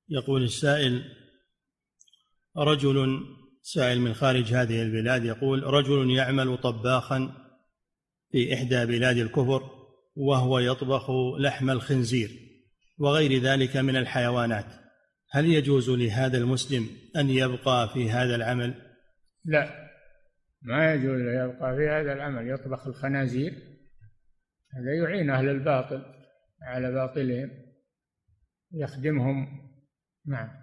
يقول السائل: رجل سائل من خارج هذه البلاد، يقول: رجل يعمل طباخا في إحدى بلاد الكفر، وهو يطبخ لحم الخنزير وغير ذلك من الحيوانات، هل يجوز لهذا المسلم أن يبقى في هذا العمل؟ لا، ما يجوز يبقى في هذا العمل، يطبخ الخنازير، هذا يعين أهل الباطل على باطلهم، يخدمهم. نعم.